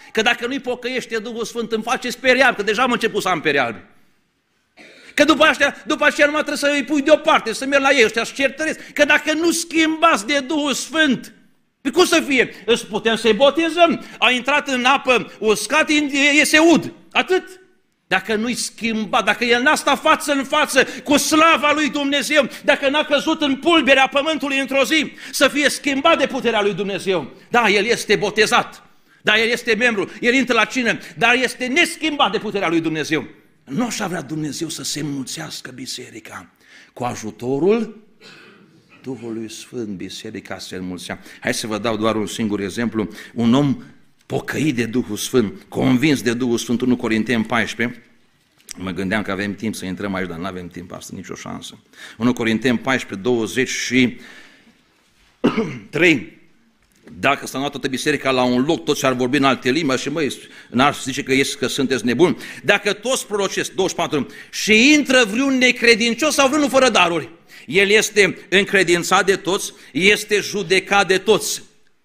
Că dacă nu-i pocăiește Duhul Sfânt, îmi face sperial, că deja am început să am perialbi. Că după aceea, după aceea numai trebuie să îi pui deoparte, să merg la ei ăștia, să certăresc. Că dacă nu schimbați de Duhul Sfânt, pe cum să fie? Îți putem să-i botezăm. A intrat în apă uscat, iese ud. Atât. Dacă nu-i schimbat, dacă el n-a stat față în față cu slava lui Dumnezeu, dacă n-a căzut în pulberea pământului într-o zi, să fie schimbat de puterea lui Dumnezeu. Da, el este botezat, da, el este membru, el intră la cină, dar este neschimbat de puterea lui Dumnezeu. Nu așa vrea Dumnezeu să se înmulțească biserica. Cu ajutorul Duhului Sfânt, biserica se înmulțea. Hai să vă dau doar un singur exemplu. Un om pocăit de Duhul Sfânt, convins de Duhul Sfânt, unu Corinteni paisprezece, mă gândeam că avem timp să intrăm aici, dar nu avem timp asta, nicio șansă. unu Corinteni paisprezece, douăzeci și trei. Dacă s-a luat toată biserica la un loc, toți ar vorbi în alte limbi și măi, n-ar zice că, ești, că sunteți nebuni. Dacă toți prorocesc, douăzeci și patru, și intră vreun necredincios sau vreunul fără daruri, el este încredințat de toți, este judecat de toți.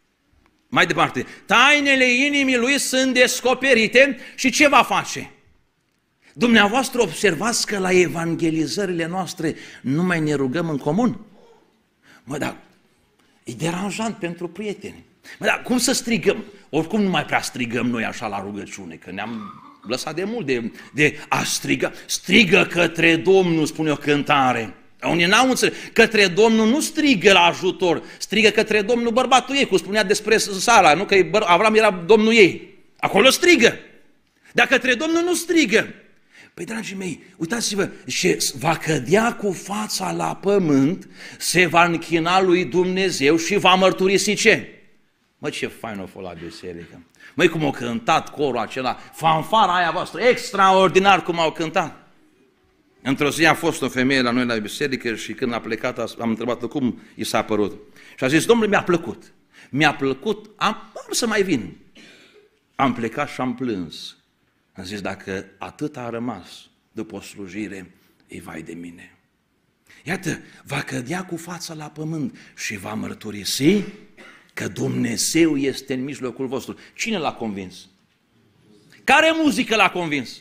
Mai departe, tainele inimii lui sunt descoperite și ce va face? Dumneavoastră observați că la evangelizările noastre nu mai ne rugăm în comun? Mă, dar e deranjant pentru prieteni. Mă, dar cum să strigăm? Oricum nu mai prea strigăm noi așa la rugăciune, că ne-am lăsat de mult de, de a striga. Strigă către Domnul, spune o cântare. Unii n-au înțeles. Către Domnul nu strigă la ajutor, strigă către Domnul bărbatul ei, cum spunea despre Sara, nu? Că Avram era domnul ei. Acolo strigă. Dar către Domnul nu strigă. Păi, dragii mei, uitați-vă, și va cădea cu fața la pământ, se va închina lui Dumnezeu și va mărturisi ce? Mă, ce fain o fost la biserică. Măi, cum au cântat corul acela, fanfara aia voastră, extraordinar cum au cântat. Într-o zi a fost o femeie la noi la biserică și când a plecat am întrebat-o cum i s-a părut. Și a zis, Domnule, mi-a plăcut. Mi-a plăcut, am, am să mai vin. Am plecat și am plâns. Am zis, dacă atât a rămas după o slujire, e vai de mine. Iată, va cădea cu fața la pământ și va mărturisi că Dumnezeu este în mijlocul vostru. Cine l-a convins? Care muzică l-a convins?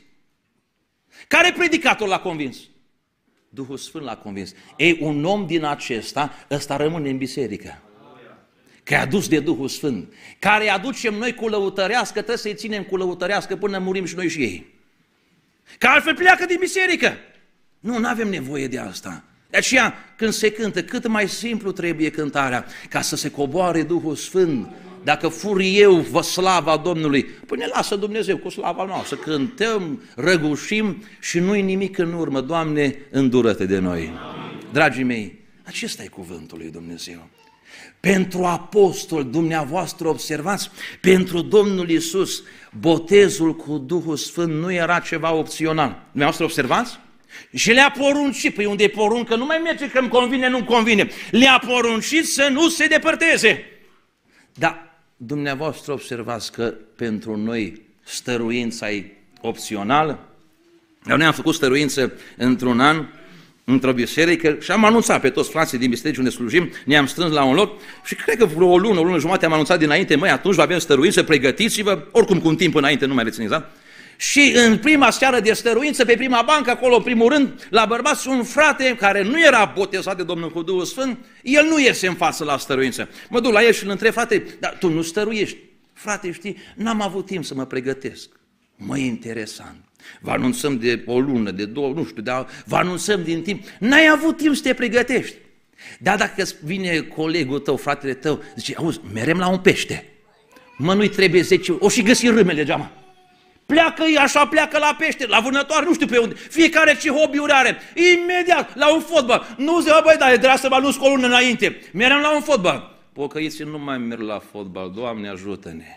Care predicator l-a convins? Duhul Sfânt l-a convins. Ei, un om din acesta, ăsta rămâne în biserică. Că e adus de Duhul Sfânt. Care îi aducem noi cu lăutărească, trebuie să-i ținem cu lăutărească până murim și noi și ei. Că altfel pleacă din biserică. Nu, nu avem nevoie de asta. De aceea, când se cântă, cât mai simplu trebuie cântarea, ca să se coboare Duhul Sfânt. Dacă fur eu vă slava Domnului, păi ne lasă Dumnezeu cu slava noastră, cântăm, răgușim și nu-i nimic în urmă. Doamne, îndură-te de noi. Dragii mei, acesta e cuvântul lui Dumnezeu. Pentru apostol, dumneavoastră observați, pentru Domnul Iisus, botezul cu Duhul Sfânt nu era ceva opțional. Dumneavoastră observați? Și le-a poruncit, păi unde e poruncă, nu mai merge că îmi convine, nu-mi convine. Le-a poruncit să nu se depărteze. Dar dumneavoastră observați că pentru noi stăruința e opțională. Noi am făcut stăruință într-un an, într-o biserică și am anunțat pe toți frații din biserici unde slujim, ne-am strâns la un loc și cred că vreo o lună, o lună jumate am anunțat dinainte, măi, atunci avem stăruință, pregătiți-vă, oricum cu un timp înainte, nu mai rețineți, da? Și în prima seară de stăruință, pe prima bancă, acolo, în primul rând, la bărbați, un frate care nu era botezat de Domnul cu Duhul Sfânt, el nu iese în față la stăruință. Mă duc la el și îl întreb, frate, dar tu nu stăruiești? Frate, știi, n-am avut timp să mă pregătesc. Măi, interesant. Vă anunțăm de o lună, de două, nu știu, dar vă anunțăm din timp. N-ai avut timp să te pregătești. Dar dacă vine colegul tău, fratele tău, zice, auzi, merem la un pește. Mă, nu-i trebuie zece, o și găsi râmele geama. Pleacă așa, pleacă la pește, la vânătoare, nu știu pe unde. Fiecare ce hobby-uri are. Imediat, la un fotbal. Nu zice, băi, dar e de asta mă anunț cu o lună înainte. Merem la un fotbal. Pocăiții nu mai merg la fotbal, Doamne ajută-ne.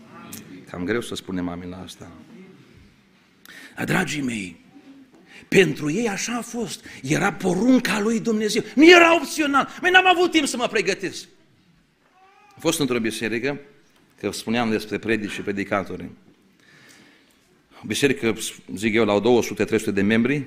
Cam greu să spunem amin la asta. Dar, dragii mei, pentru ei așa a fost. Era porunca lui Dumnezeu. Nu era opțional. Măi, n-am avut timp să mă pregătesc. Am fost într-o biserică, că spuneam despre predici și predicatori. O biserică, zic eu, la două sute trei sute de membri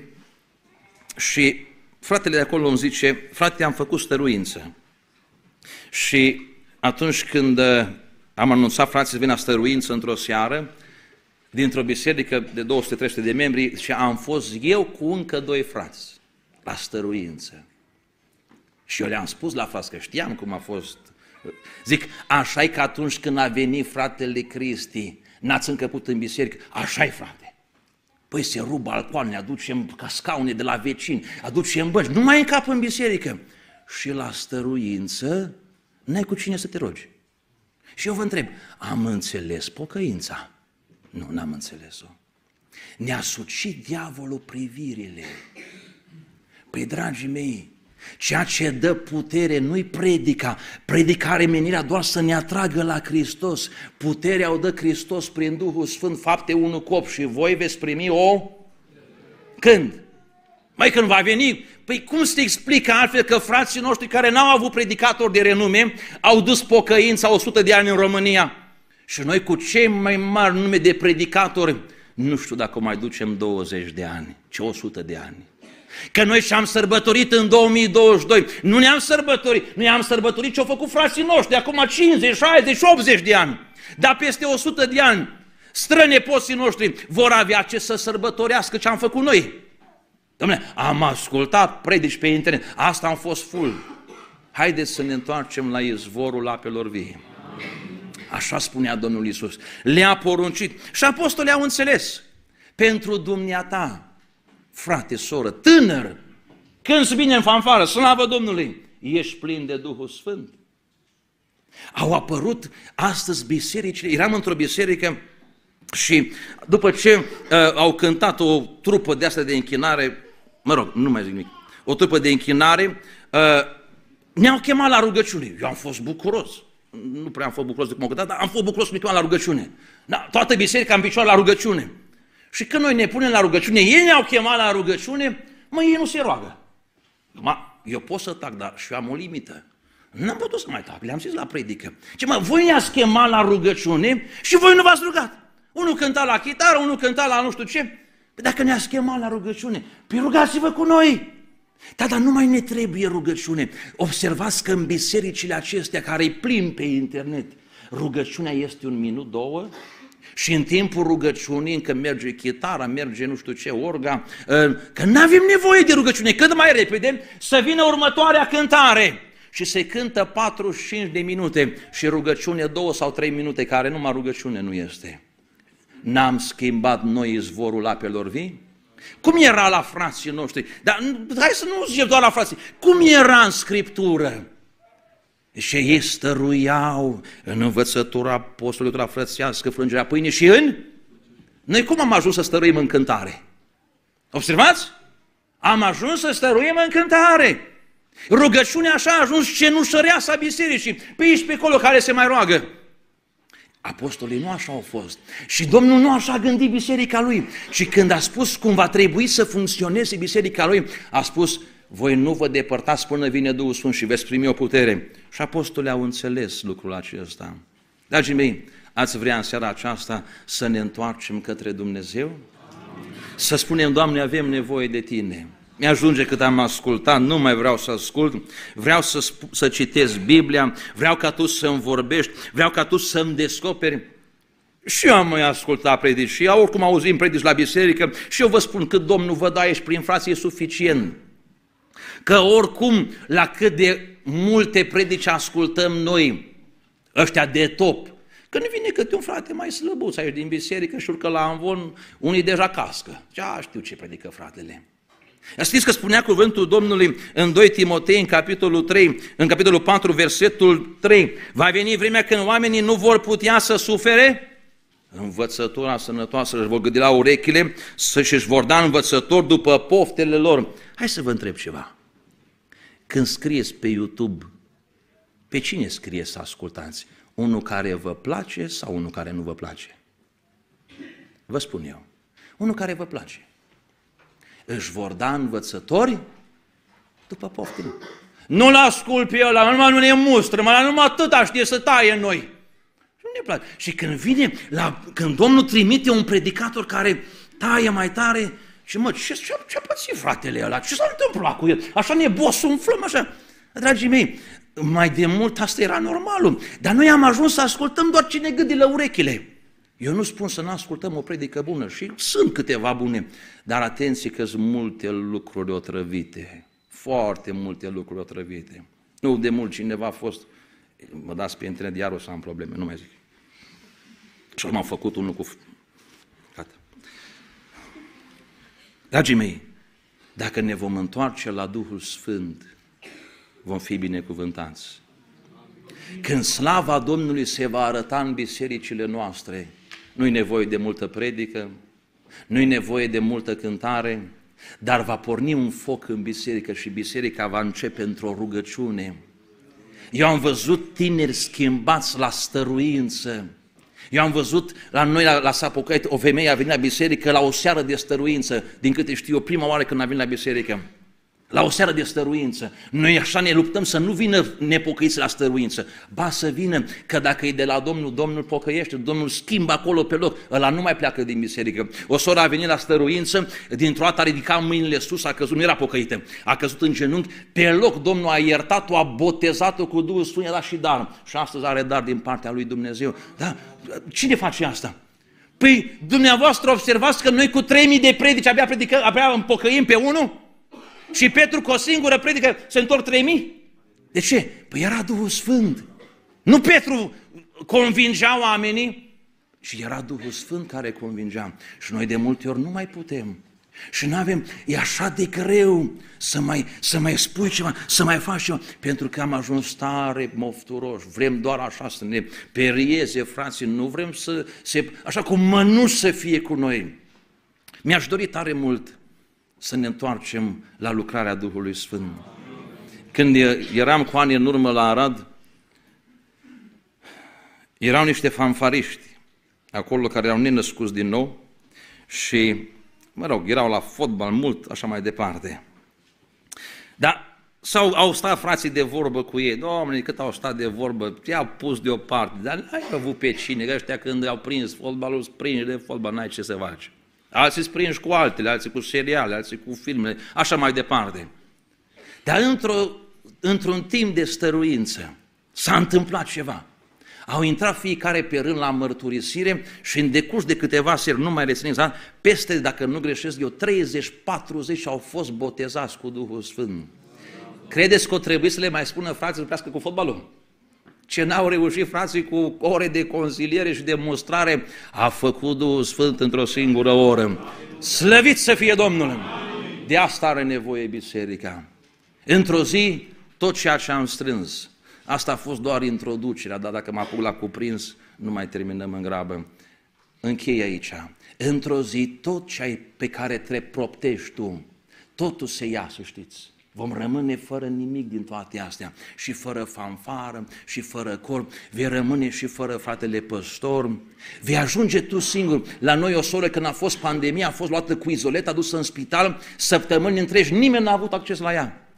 și fratele de acolo îmi zice, frate, am făcut stăruință. Și atunci când am anunțat, frații, să vină la stăruință într-o seară, dintr-o biserică de două sute trei sute de membri și am fost eu cu încă doi frați la stăruință. Și eu le-am spus la frați că știam cum a fost. Zic, așa e că atunci când a venit fratele Cristi, n-ați încăput în biserică, așa-i, frate. Păi se rup balcoane, aducem ca scaune de la vecini, aducem bănci, nu mai încap în biserică. Și la stăruință n-ai cu cine să te rogi. Și eu vă întreb, am înțeles pocăința? Nu, n-am înțeles-o. Ne-a sucit diavolul privirile. Păi, dragii mei, ceea ce dă putere nu-i predica, predica are menirea doar să ne atragă la Hristos. Puterea o dă Hristos prin Duhul Sfânt, Fapte unu cu opt, și voi veți primi o... Când? Mai când va veni? Păi cum se explică altfel că frații noștri care n-au avut predicatori de renume au dus pocăința o sută de ani în România? Și noi cu cei mai mari nume de predicatori, nu știu dacă o mai ducem douăzeci de ani, ci o sută de ani. Că noi și-am sărbătorit în două mii douăzeci și doi, nu ne-am sărbătorit, noi am sărbătorit ce au făcut frații noștri, acum cincizeci, șaizeci, optzeci de ani, dar peste o sută de ani, strănepoții noștri vor avea ce să sărbătorească ce am făcut noi. Dom'le, am ascultat predici pe internet, asta am fost full. Haideți să ne întoarcem la izvorul apelor vii. Așa spunea Domnul Iisus. Le-a poruncit și apostolii au înțeles. Pentru dumneata, frate, soră, tânăr, când se vine în fanfară, slavă Domnului, ești plin de Duhul Sfânt. Au apărut astăzi bisericile, eram într-o biserică și după ce uh, au cântat o trupă de asta de închinare, mă rog, nu mai zic nimic, o trupă de închinare, uh, ne-au chemat la rugăciune. Eu am fost bucuros. Nu prea am fost bucuros de cum au cântat, dar am fost bucuros să-mi chemat la rugăciune. Da, toată biserica în picioare la rugăciune. Și când noi ne punem la rugăciune, ei ne-au chemat la rugăciune, mă, ei nu se roagă. Ma, eu pot să tac, dar și eu am o limită. N-am putut să mai tac, le-am zis la predică. Ce mă, voi ne-ați chemat la rugăciune și voi nu v-ați rugat. Unul cânta la chitară, unul cânta la nu știu ce. Păi dacă ne-ați chemat la rugăciune, păi rugați-vă cu noi. Da, dar nu mai ne trebuie rugăciune. Observați că în bisericile acestea care îi plin pe internet, rugăciunea este un minut, două, și în timpul rugăciunii, încă merge chitara, merge nu știu ce, orga, că nu avem nevoie de rugăciune, cât mai repede să vină următoarea cântare și se cântă patruzeci și cinci de minute și rugăciune două sau trei minute, care numai rugăciune nu este. N-am schimbat noi izvorul apelor vii? Cum era la frații noștri? Dar hai să nu zicem doar la frații. Cum era în Scriptură? Și ei stăruiau în învățătura apostolului, frățească, frângerea pâine și în... Noi cum am ajuns să stăruim în cântare? Observați? Am ajuns să stăruim în cântare. Rugăciunea așa a ajuns cenușăreasa bisericii. Pe aici, pe acolo, care se mai roagă. Apostolii nu așa au fost. Și Domnul nu așa a gândit biserica lui. Și când a spus cum va trebui să funcționeze biserica lui, a spus: voi nu vă depărtați până vine Duhul Sfânt și veți primi o putere. Și apostolii au înțeles lucrul acesta. Dragii mei, ați vrea în seara aceasta să ne întoarcem către Dumnezeu? Să spunem: Doamne, avem nevoie de Tine. Mi-ajunge cât am ascultat, nu mai vreau să ascult, vreau să, să citesc Biblia, vreau ca Tu să-mi vorbești, vreau ca Tu să-mi descoperi. Și eu am mai ascultat predici și eu oricum auzim predici la biserică și eu vă spun că Domnul vă dă aici prin frații e suficient. Că oricum la cât de multe predici ascultăm noi, ăștia de top, că nu vine câte un frate mai slăbuț aici din biserică și urcă la amvon, unii deja cască. Ce știu ce predică fratele. Știți că spunea cuvântul Domnului în doi Timotei, în capitolul trei, în capitolul patru, versetul trei, va veni vremea când oamenii nu vor putea să sufere învățătura sănătoasă, își vor gândi la urechile, să-și își vor da învățători după poftele lor. Hai să vă întreb ceva. Când scrieți pe YouTube, pe cine scrie să ascultați? Unul care vă place sau unul care nu vă place? Vă spun eu. Unul care vă place. Își vor da învățători după poftele. Nu-l ascult pe ăla, numai nu ne mustră, numai, numai atâta știe să taie în noi. Nu ne place. Și când vine, la, când Domnul trimite un predicator care taie mai tare, și mă, ce, ce-a pățit fratele ăla? Ce s-a întâmplat cu el? Așa ne bosumflăm, așa. Dragii mei, mai de mult asta era normalul. Dar noi am ajuns să ascultăm doar ce ne gândile urechile. Eu nu spun să nu ascultăm o predică bună și sunt câteva bune, dar atenție că sunt multe lucruri otrăvite, foarte multe lucruri otrăvite. Nu de mult cineva a fost, mă dați pe internet, iar o să am probleme, nu mai zic. Și m-am făcut unul cu... Gata. Dragii mei, dacă ne vom întoarce la Duhul Sfânt, vom fi binecuvântați. Când slava Domnului se va arăta în bisericile noastre, nu-i nevoie de multă predică, nu-i nevoie de multă cântare, dar va porni un foc în biserică și biserica va începe într-o rugăciune. Eu am văzut tineri schimbați la stăruință. Eu am văzut la noi, la, la Sapocăit, o femeie a venit la biserică la o seară de stăruință, din câte știu eu, prima oară când a venit la biserică. La o seară de stăruință. Noi așa ne luptăm să nu vină nepocăiți la stăruință. Ba să vină, că dacă e de la Domnul, Domnul pocăiește, Domnul schimbă acolo pe loc, ăla nu mai pleacă din biserică. O soră a venit la stăruință, dintr-o dată a ridicat mâinile sus, a căzut, nu era pocăită, a căzut în genunchi, pe loc Domnul a iertat-o, a botezat-o cu Duhul Sfânt, i-a dat și dar. Și astăzi are dar din partea lui Dumnezeu. Da? Cine face asta? Păi dumneavoastră observați că noi cu trei mii de predici abia, predică, abia împocăim pe unul? Și Petru cu o singură predică se întorc trei mii? De ce? Păi era Duhul Sfânt. Nu Petru convingea oamenii, ci era Duhul Sfânt care convingea. Și noi de multe ori nu mai putem. Și nu avem, e așa de greu să mai, să mai spui ceva, să mai faci ceva, pentru că am ajuns tare mofturoși, vrem doar așa să ne perieze, frații, nu vrem să, se, așa cum mănuși să fie cu noi. Mi-aș dori tare mult să ne întoarcem la lucrarea Duhului Sfânt. Când eram cu ani în urmă la Arad, erau niște fanfariști acolo care erau nenăscuți din nou și, mă rog, erau la fotbal mult, așa mai departe. Dar sau au stat frații de vorbă cu ei, Doamne, cât au stat de vorbă, i-au pus deoparte, dar n-ai avut pe cine, că ăștia când au prins fotbalul, îți prinși de fotbal, n-ai ce să faci. Alții îți prinși cu altele, alții cu seriale, alții cu filmele, așa mai departe. Dar într-o, într-un timp de stăruință s-a întâmplat ceva. Au intrat fiecare pe rând la mărturisire și în decurs de câteva seri, nu mai rețin exact, peste, dacă nu greșesc eu, treizeci patruzeci au fost botezați cu Duhul Sfânt. Credeți că o trebuie să le mai spună frații să plească cu fotbalul? Ce n-au reușit frații cu ore de consiliere și demonstrare, a făcut Duhul Sfânt într-o singură oră. Slăvit să fie Domnul! De asta are nevoie biserica. Într-o zi, tot ceea ce am strâns, asta a fost doar introducerea, dar dacă mă apuc la cuprins, nu mai terminăm în grabă. Închei aici. Într-o zi, tot ce ai pe care te proptești tu, totul se ia, să știți. Vom rămâne fără nimic din toate astea, și fără fanfară, și fără cor, vei rămâne și fără fratele păstor, vei ajunge tu singur. La noi o soră, când a fost pandemia, a fost luată cu izolet, adusă în spital, săptămâni întregi, nimeni n-a avut acces la ea.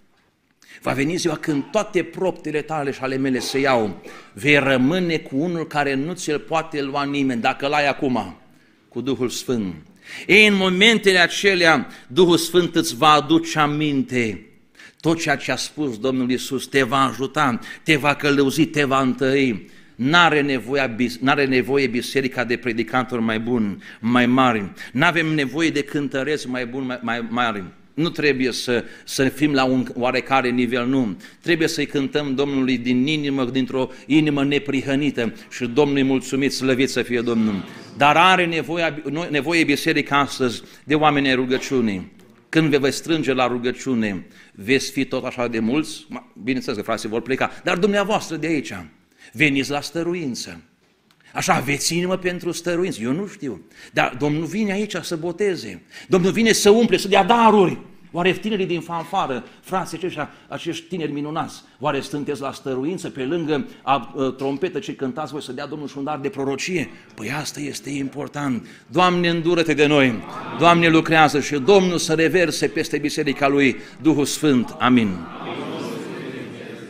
Va veni ziua când toate proptele tale și ale mele se iau, vei rămâne cu unul care nu ți-l poate lua nimeni, dacă l-ai acum, cu Duhul Sfânt. Ei, în momentele acelea, Duhul Sfânt îți va aduce aminte. Tot ceea ce a spus Domnul Iisus te va ajuta, te va călăuzi, te va întări. N-are nevoie, n-are nevoie biserica de predicatori mai buni, mai mari. N-avem nevoie de cântăreți mai buni, mai, mai mari. Nu trebuie să, să fim la un oarecare nivel, nu. Trebuie să-i cântăm Domnului din inimă, dintr-o inimă neprihănită și Domnului mulțumit, slăvit să fie Domnul. Dar are nevoie, nevoie biserica astăzi de oameni ai rugăciunii. Când vă veți strânge la rugăciune, veți fi tot așa de mulți, bineînțeles că frații vor pleca, dar dumneavoastră de aici, veniți la stăruință. Așa, aveți inimă pentru stăruință, eu nu știu, dar Domnul vine aici să boteze, Domnul vine să umple, să dea daruri. Oare tinerii din fanfară, frații aceștia, acești tineri minunați, oare sunteți la stăruință pe lângă a, a, trompetă ce cântați voi să dea Domnul și un dar de prorocie? Păi asta este important. Doamne, îndură-te de noi, Doamne, lucrează și Domnul să reverse peste biserica Lui Duhul Sfânt. Amin.